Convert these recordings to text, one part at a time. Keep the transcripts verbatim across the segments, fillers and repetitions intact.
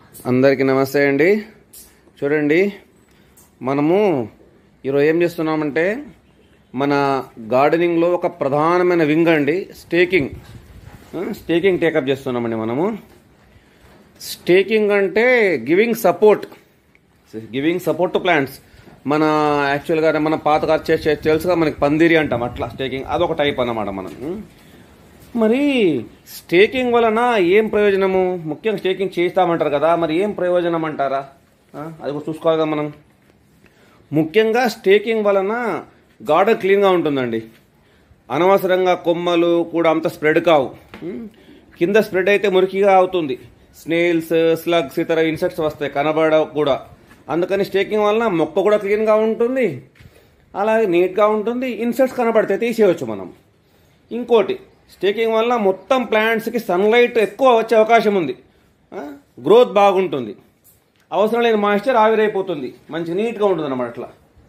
అందరికీ నమస్తే అండి. చూడండి, మనము ఈరోజు ఏం చేస్తున్నామంటే మన గార్డెనింగ్లో ఒక ప్రధానమైన వింగ్ అండి స్టేకింగ్ స్టేకింగ్ టేకప్ చేస్తున్నామండి. మనము స్టేకింగ్ అంటే giving support giving support to plants. మన యాక్చువల్గా మన పాత తెలుసుగా మనకి పందిరి అంటాం, అట్లా స్టేకింగ్ అదొక టైప్ అన్నమాట. మనం మరి స్టేకింగ్ వలన ఏం ప్రయోజనము? ముఖ్యంగా స్టేకింగ్ చేస్తామంటారు కదా, మరి ఏం ప్రయోజనం అంటారా? అది కూడా చూసుకోవాలి కదా మనం. ముఖ్యంగా స్టేకింగ్ వలన గార్డెన్ క్లీన్గా ఉంటుందండి. అనవసరంగా కొమ్మలు కూడా అంత స్ప్రెడ్ కావు. కింద స్ప్రెడ్ అయితే మురికిగా అవుతుంది, స్నేల్స్, స్లగ్స్, ఇతర ఇన్సెక్ట్స్ వస్తాయి కనబడవు కూడా. అందుకని స్టేకింగ్ వలన మొక్క కూడా క్లీన్గా ఉంటుంది, అలాగే నీట్గా ఉంటుంది. ఇన్సెక్ట్స్ కనబడితే తీసేయవచ్చు మనం. ఇంకోటి, స్టేకింగ్ వల్ల మొత్తం ప్లాంట్స్కి సన్లైట్ ఎక్కువ వచ్చే అవకాశం ఉంది, గ్రోత్ బాగుంటుంది, అవసరం లేని మాయిశ్చర్ ఆవిరైపోతుంది, మంచి నీట్గా ఉంటుంది అన్నమాట అట్లా.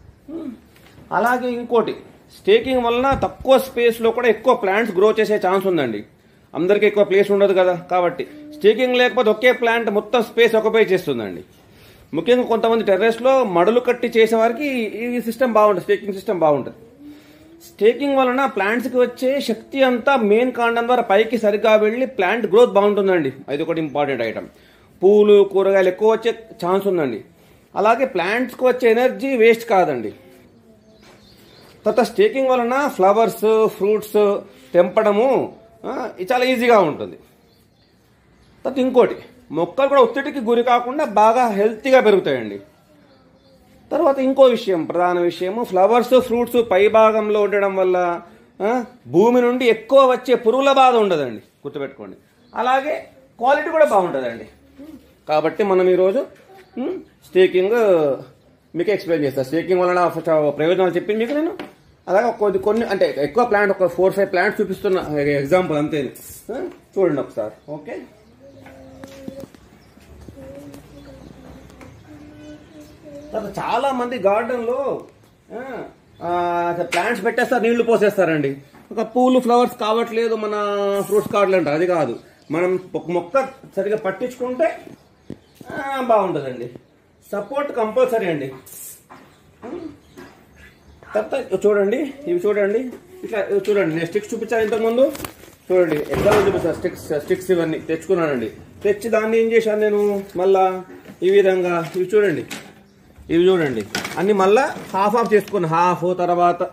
అలాగే ఇంకోటి, స్టేకింగ్ వలన తక్కువ స్పేస్లో కూడా ఎక్కువ ప్లాంట్స్ గ్రో చేసే ఛాన్స్ ఉందండి. అందరికీ ఎక్కువ ప్లేస్ ఉండదు కదా, కాబట్టి స్టేకింగ్ లేకపోతే ఒకే ప్లాంట్ మొత్తం స్పేస్ ఆక్యుపై చేస్తుందండి. ముఖ్యంగా కొంతమంది టెర్రస్లో మడులు కట్టి చేసే వారికి ఈ సిస్టమ్ బాగుంటుంది, స్టేకింగ్ సిస్టమ్ బాగుంటుంది. స్టేకింగ్ వలన ప్లాంట్స్కి వచ్చే శక్తి అంతా మెయిన్ కాండం ద్వారా పైకి సరిగ్గా వెళ్ళి ప్లాంట్ గ్రోత్ బాగుంటుందండి. అది ఒకటి ఇంపార్టెంట్ ఐటమ్. పూలు, కూరగాయలు ఎక్కువ వచ్చే ఛాన్స్ ఉందండి. అలాగే ప్లాంట్స్కి వచ్చే ఎనర్జీ వేస్ట్ కాదండి. తర్వాత స్టేకింగ్ వలన ఫ్లవర్స్, ఫ్రూట్స్ తెంపడము చాలా ఈజీగా ఉంటుంది. తర్వాత ఇంకోటి, మొక్కలు కూడా ఒత్తిడికి గురి కాకుండా బాగా హెల్తీగా పెరుగుతాయండి. తర్వాత ఇంకో విషయం, ప్రధాన విషయము, ఫ్లవర్స్, ఫ్రూట్స్ పై భాగంలో ఉండడం వల్ల భూమి నుండి ఎక్కువ వచ్చే పురుగుల బాధ ఉండదండి, గుర్తుపెట్టుకోండి. అలాగే క్వాలిటీ కూడా బాగుంటుందండి. కాబట్టి మనం ఈరోజు స్టేకింగ్ మీకు ఎక్స్ప్లెయిన్ చేస్తాను. స్టేకింగ్ వలన ప్రయోజనాలు చెప్పింది మీకు నేను. అలాగే కొద్ది కొన్ని అంటే ఎక్కువ ప్లాంట్, ఒక ఫోర్ ఫైవ్ ప్లాంట్స్ చూపిస్తున్న ఎగ్జాంపుల్ అంతే. చూడండి ఒకసారి. ఓకే, చాలా మంది గార్డెన్లో ప్లాంట్స్ పెట్టేస్తారు, నీళ్లు పోసేస్తారండి. ఒక పూలు, ఫ్లవర్స్ కావట్లేదు, మన ఫ్రూట్స్ కావట్లేదు అంటారు. అది కాదు, మనం ఒక మొక్క సరిగా పట్టించుకుంటే బాగుంటుందండి. సపోర్ట్ కంపల్సరీ అండి. తర్వాత చూడండి, ఇవి చూడండి, ఇట్లా చూడండి. నేను స్టిక్స్ చూపించాను ఇంతకుముందు, చూడండి ఎగ్జాంపుల్ చూపిస్తాను. స్టిక్స్ స్టిక్స్ ఇవన్నీ తెచ్చుకున్నానండి. తెచ్చి దాన్ని ఏం చేశాను నేను, మళ్ళా ఈ విధంగా ఇవి చూడండి, ఇవి చూడండి అన్ని మళ్ళా హాఫ్ ఆఫ్ చేసుకున్నా. హాఫ్ తర్వాత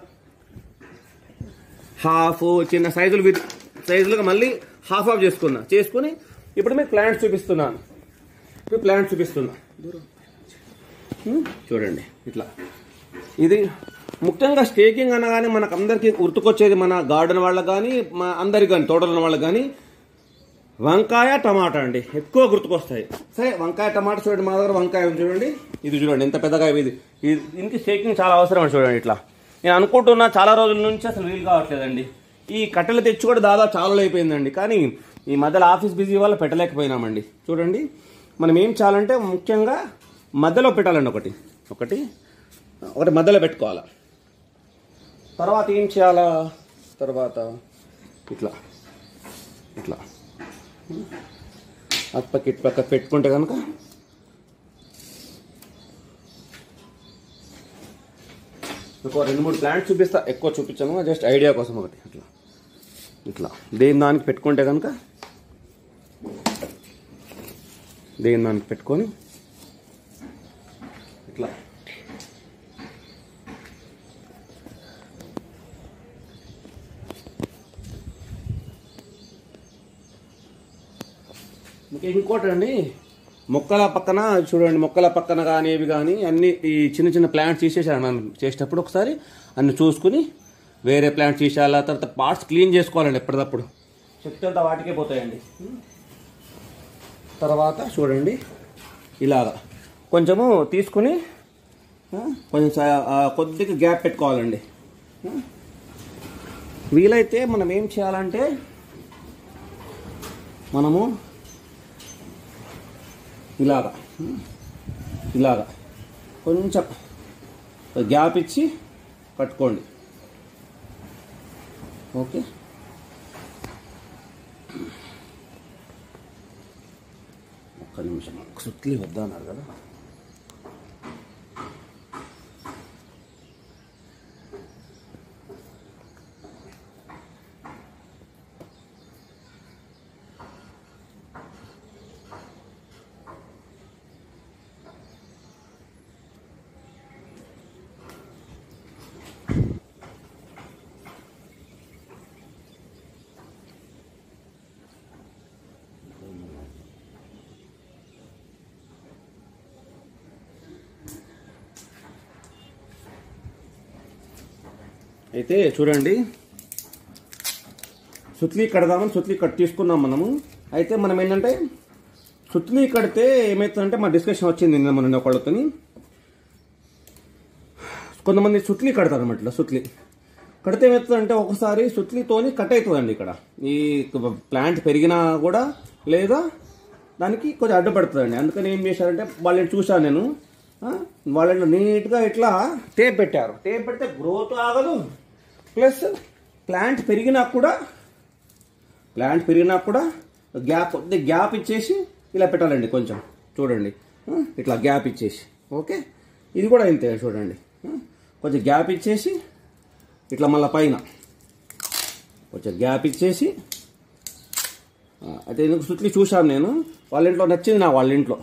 హాఫ్ చిన్న సైజులు సైజులుగా మళ్ళీ హాఫ్ ఆఫ్ చేసుకున్నా. చేసుకుని ఇప్పుడు మీకు ప్లాంట్స్ చూపిస్తున్నాను. ఇప్పుడు ప్లాంట్స్ చూపిస్తున్నా చూడండి. ఇట్లా ఇది ముఖ్యంగా స్టేకింగ్ అనగానే మనకు అందరికీ గుర్తుకొచ్చేది, మన గార్డెన్ వాళ్ళకి కానీ మా అందరికి కానీ తోటల వాళ్ళకి కానీ వంకాయ, టమాటా అండి ఎక్కువ గుర్తుకొస్తాయి. సరే, వంకాయ, టమాటా చూడండి. మా దగ్గర వంకాయ ఉంది చూడండి. ఇది చూడండి ఎంత పెద్దగా. ఇది దీనికి స్టేకింగ్ చాలా అవసరం అండి. చూడండి ఇట్లా. నేను అనుకుంటున్నా చాలా రోజుల నుంచి అసలు వీలు కావట్లేదండి. ఈ కట్టెలు తెచ్చి కూడా దాదాపు చాలా అయిపోయిందండి, కానీ ఈ మధ్యలో ఆఫీస్ బిజీ వల్ల పెట్టలేకపోయినామండి. చూడండి, మనం ఏం చేయాలంటే ముఖ్యంగా మధ్యలో పెట్టాలండి. ఒకటి ఒకటి ఒకటి మధ్యలో పెట్టుకోవాలా. తర్వాత ఏం చేయాలా, తర్వాత ఇట్లా ఇట్లా అప్పకి ఇటు పక్క పెట్టుకుంటే కనుక ఒక రెండు మూడు ప్లాంట్స్ చూపిస్తా, ఎక్కువ చూపించాను జస్ట్ ఐడియా కోసం. ఒకటి అట్లా ఇట్లా దేని దానికి పెట్టుకుంటే కనుక దేని దానికి పెట్టుకొని ఇట్లా ఇంకోటి అండి, మొక్కల పక్కన చూడండి, మొక్కల పక్కన కానీ ఇవి కానీ అన్ని ఈ చిన్న చిన్న ప్లాంట్స్ తీసేసాను. మనం చేసేటప్పుడు ఒకసారి అన్ని చూసుకుని వేరే ప్లాంట్స్ తీసేయాలా. తర్వాత పార్ట్స్ క్లీన్ చేసుకోవాలండి ఎప్పటికప్పుడు, చెత్త అంతా వాటికే పోతాయండి. తర్వాత చూడండి ఇలాగా కొంచెము తీసుకుని కొంచెం కొద్దిగా గ్యాప్ పెట్టుకోవాలండి. వీలైతే మనం ఏం చేయాలంటే మనము ఇలాగా ఇలాగా కొంచెం గ్యాప్ ఇచ్చి కట్టుకోండి. ఓకే, ఒక్క నిమిషం సుత్లి వద్దా అన్నారు కదా. అయితే చూడండి, సుత్లీ కడదామని సుత్లీ కట్ తీసుకున్నాం మనము. అయితే మనం ఏంటంటే సుత్లీ కడితే ఏమవుతుందంటే మా డిస్కషన్ వచ్చింది నిన్న మొన్న ఒకళ్ళతోని. కొంతమంది సుత్లీ కడతారు అనమాట. ఇట్లా సుత్లీ కడితే ఏమవుతుందంటే ఒకసారి సుత్లీతోని కట్ అవుతుందండి. ఇక్కడ ఈ ప్లాంట్ పెరిగినా కూడా లేదా దానికి కొంచెం అడ్డుపడుతుందండి. అందుకని ఏం చేశారంటే వాళ్ళని చూశాను నేను, వాళ్ళని నీట్గా ఇట్లా టేప్ పెట్టారు. టేప్ పెడితే గ్రోత్ ఆగదు, ప్లస్ ప్లాంట్ పెరిగినా కూడా ప్లాంట్ పెరిగినా కూడా గ్యాప్ గ్యాప్ ఇచ్చేసి ఇలా పెట్టాలండి. కొంచెం చూడండి, ఇట్లా గ్యాప్ ఇచ్చేసి. ఓకే, ఇది కూడా ఇంతే చూడండి, కొంచెం గ్యాప్ ఇచ్చేసి ఇట్లా మళ్ళీ పైన కొంచెం గ్యాప్ ఇచ్చేసి. అయితే ఎందుకు సుత్లీ చూశాను నేను, వాళ్ళ ఇంట్లో నచ్చింది నా వాళ్ళ ఇంట్లో.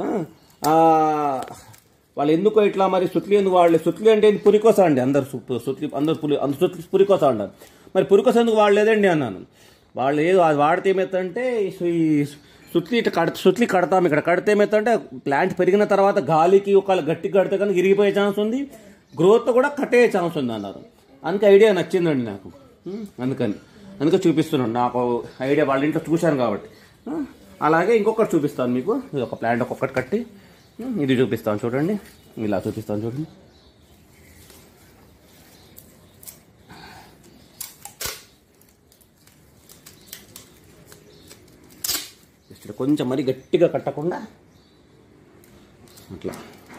వాళ్ళు ఎందుకో ఇట్లా మరి సుత్లీ ఎందుకు వాడలే? సుత్లీ అంటే పురికోస అండి, అందరు సుత్లీ అందరు పులి అందరు సుత్లీ పురికోస అంటారు. మరి పురికోస ఎందుకు వాడలేదండి అన్నాను. వాళ్ళు ఏదో అది వాడితే ఏమవుతుందంటే ఈ సుత్లీ ఇట్లా కడ సుత్లీ కడతాం. ఇక్కడ కడితే ఏమవుతుందంటే ప్లాంట్ పెరిగిన తర్వాత గాలికి ఒకవేళ గట్టి కడితే కనుక ఇరిగిపోయే ఛాన్స్ ఉంది, గ్రోత్ కూడా కట్ అయ్యే ఛాన్స్ ఉంది అన్నారు. అందుకే ఐడియా నచ్చిందండి నాకు, అందుకని అందుకే చూపిస్తున్నాను. నాకు ఐడియా వాళ్ళ ఇంట్లో చూశాను కాబట్టి. అలాగే ఇంకొకటి చూపిస్తాను మీకు. ఇది ఒక ప్లాంట్ ఒక్కొక్కటి కట్టి ఇది చూపిస్తాను చూడండి, ఇలా చూపిస్తాను చూడండి. కొంచెం మరి గట్టిగా కట్టకుండా అట్లా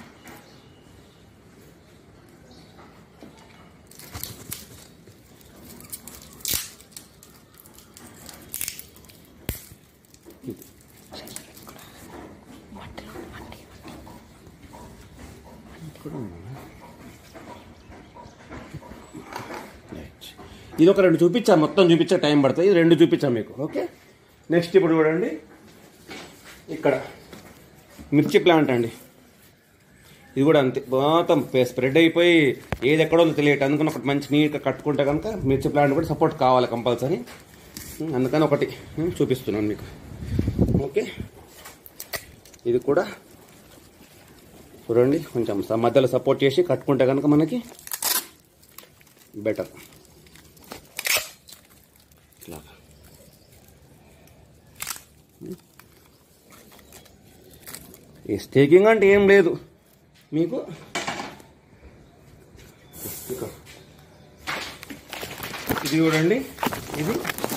ఇది ఒక రెండు చూపించా, మొత్తం చూపించా టైం పడుతుంది. ఇది రెండు చూపించా మీకు. ఓకే, నెక్స్ట్ ఇప్పుడు చూడండి, ఇక్కడ మిర్చి ప్లాంట్ అండి. ఇది కూడా అంతే, మొత్తం స్ప్రెడ్ అయిపోయి ఏది ఎక్కడో తెలియట. అందుకని ఒకటి మంచి నీట్గా కట్టుకుంటే కనుక మిర్చి ప్లాంట్ కూడా సపోర్ట్ కావాలి కంపల్సరీ. అందుకని ఒకటి చూపిస్తున్నాను మీకు. ఓకే, ఇది కూడా చూడండి, కొంచెం మధ్యలో సపోర్ట్ చేసి కట్టుకుంటే కనుక మనకి బెటర్. ఇట్లాగా ఈ స్టేకింగ్ అంటే ఏం లేదు మీకు. ఇది చూడండి, ఇది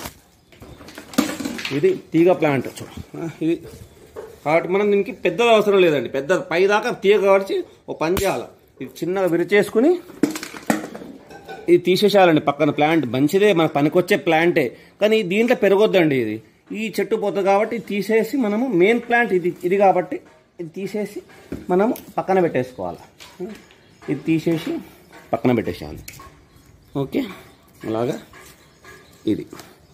ఇది తీగ ప్లాంట్. ఇది కాబట్టి మనం దీనికి పెద్దది అవసరం లేదండి. పెద్ద పై దాకా తీగ కావచ్చి ఓ పని చేయాలి. ఇది చిన్నగా విరిచేసుకుని ఇది తీసేసేయాలండి పక్కన. ప్లాంట్ మంచిదే, మనకు పనికొచ్చే ప్లాంటే, కానీ దీంట్లో పెరగొద్దండి. ఇది ఈ చెట్టు పోతుంది కాబట్టి తీసేసి మనము మెయిన్ ప్లాంట్ ఇది ఇది కాబట్టి ఇది తీసేసి మనము పక్కన పెట్టేసుకోవాలి. ఇది తీసేసి పక్కన పెట్టేసేయాలి. ఓకే, అలాగా ఇది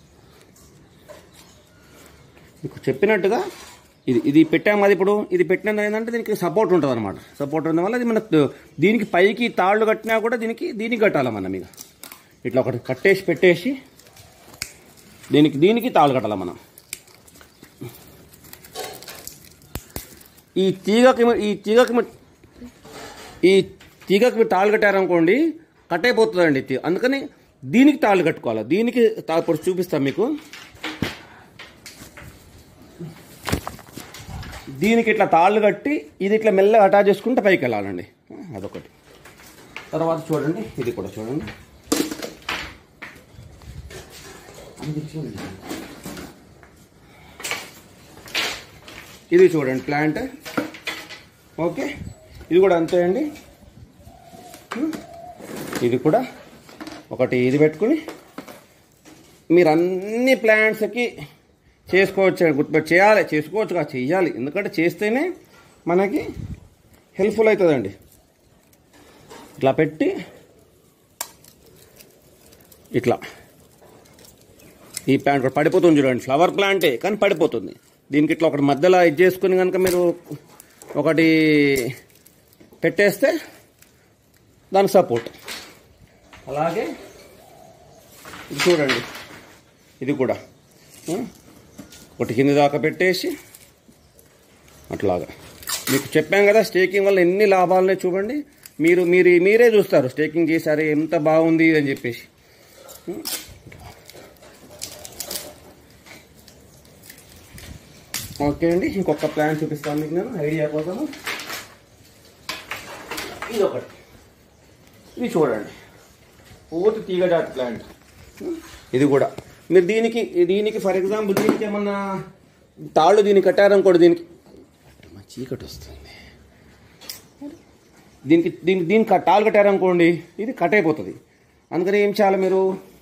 మీకు చెప్పినట్టుగా ఇది ఇది పెట్టాము. అది ఇప్పుడు ఇది పెట్టినందుకు ఏంటంటే దీనికి సపోర్ట్ ఉంటుంది అనమాట. సపోర్ట్ ఉండడం వల్ల అది మనకు దీనికి పైకి తాళ్ళు కట్టినా కూడా దీనికి దీనికి కట్టాలి మనం. ఇక ఇట్లా ఒకటి కట్టేసి పెట్టేసి దీనికి దీనికి తాళ్ళు కట్టాలి మనం. ఈ తీగకి ఈ తీగకి ఈ తీగకి మీరు తాళ్ళు కట్టారనుకోండి కట్ అయిపోతుందండి. అందుకని దీనికి తాళ్ళు కట్టుకోవాలి. దీనికి ఇప్పుడు చూపిస్తాను మీకు. దీనికి ఇట్లా తాళ్ళు కట్టి ఇది ఇట్లా మెల్లగా అటాచ్ చేసుకుంటే పైకి వెళ్ళాలండి. అదొకటి. తర్వాత చూడండి, ఇది కూడా చూడండి. ఇది చూడండి ప్లాంట్. ఓకే, ఇది కూడా అంతే అండి. ఇది కూడా ఒకటి ఇది పెట్టుకుని మీరు అన్ని ప్లాంట్స్కి చేసుకోవచ్చు, గుర్తుపెట్టి చేయాలి, చేసుకోవచ్చుగా, చెయ్యాలి. ఎందుకంటే చేస్తేనే మనకి హెల్ప్ఫుల్ అవుతుందండి. ఇట్లా పెట్టి ఇట్లా ఈ ప్లాంట్ కూడా పడిపోతుంది చూడండి, ఫ్లవర్ ప్లాంటే కానీ పడిపోతుంది. దీనికి ఇట్లా ఒకటి మధ్యలో ఇది చేసుకుని కనుక మీరు ఒకటి పెట్టేస్తే దానికి సపోర్ట్. అలాగే ఇది చూడండి, ఇది కూడా ఒకటి కింద దాకా పెట్టేసి అట్లాగా. మీకు చెప్పాం కదా స్టేకింగ్ వల్ల ఎన్ని లాభాలున్నాయి చూడండి. మీరు మీరు మీరే చూస్తారు స్టేకింగ్ చేశారు ఎంత బాగుంది అని చెప్పేసి. ఓకే అండి, ఇంకొక ప్లాన్ చూపిస్తాను మీకు నేను ఐడియా కోసము. ఇది ఒకటి, ఇది చూడండి పూర్తి తీగజాతి ప్లాంట్. ఇది కూడా మీరు దీనికి దీనికి ఫర్ ఎగ్జాంపుల్ దీనికి ఏమన్నా తాళ్ళు దీనికి కట్టారనుకోండి, దీనికి చీకటి వస్తుంది, దీనికి దీనికి దీనికి తాళ్ళు కట్టారనుకోండి ఇది కట్ అయిపోతుంది. అందుకని ఏం చేయాలి, మీరు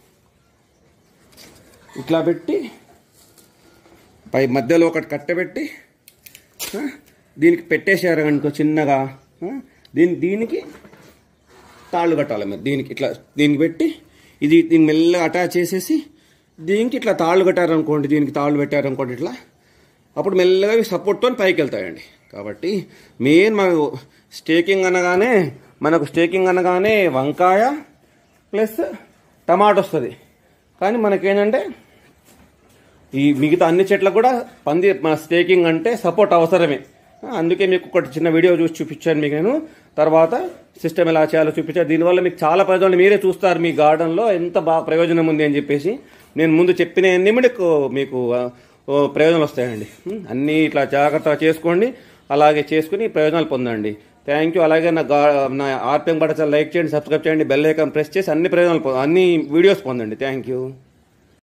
ఇట్లా పెట్టి పై మధ్యలో ఒకటి కట్టబెట్టి దీనికి పెట్టేసారు అనుకో చిన్నగా, దీని దీనికి తాళ్ళు కట్టాలి మీరు. దీనికి ఇట్లా దీనికి పెట్టి ఇది దీన్ని మెల్లగా అటాచ్ చేసేసి దీనికి ఇట్లా తాళ్ళు కట్టారనుకోండి, దీనికి తాళ్ళు పెట్టారనుకోండి ఇట్లా, అప్పుడు మెల్లగా సపోర్ట్తో పైకి వెళ్తాయండి. కాబట్టి మెయిన్ మనకు స్టేకింగ్ అనగానే మనకు స్టేకింగ్ అనగానే వంకాయ ప్లస్ టమాటో వస్తుంది. కానీ మనకేంటంటే ఈ మిగతా అన్ని చెట్లకు కూడా పంది మన స్టేకింగ్ అంటే సపోర్ట్ అవసరమే. అందుకే మీకు ఒకటి చిన్న వీడియో చూసి చూపించాను మీకు నేను. తర్వాత సిస్టమ్ ఎలా చేయాలో చూపించాను. దీనివల్ల మీకు చాలా ప్రయోజనాలు మీరే చూస్తారు, మీ గార్డెన్లో ఎంత బాగా ప్రయోజనం ఉంది అని చెప్పేసి. నేను ముందు చెప్పిన అన్ని మీకు మీకు ప్రయోజనాలు వస్తాయండి. అన్నీ ఇట్లా జాగ్రత్తగా చేసుకోండి, అలాగే చేసుకుని ప్రయోజనాలు పొందండి. Thank you. అలాగే నా గా నా ఆర్పిఎం బటన్ లైక్ చేయండి, సబ్స్క్రైబ్ చేయండి, బెల్ ఐకాన్ ప్రెస్ చేసి అన్ని ప్రయోజనాలు అన్ని వీడియోస్ పొందండి. Thank you.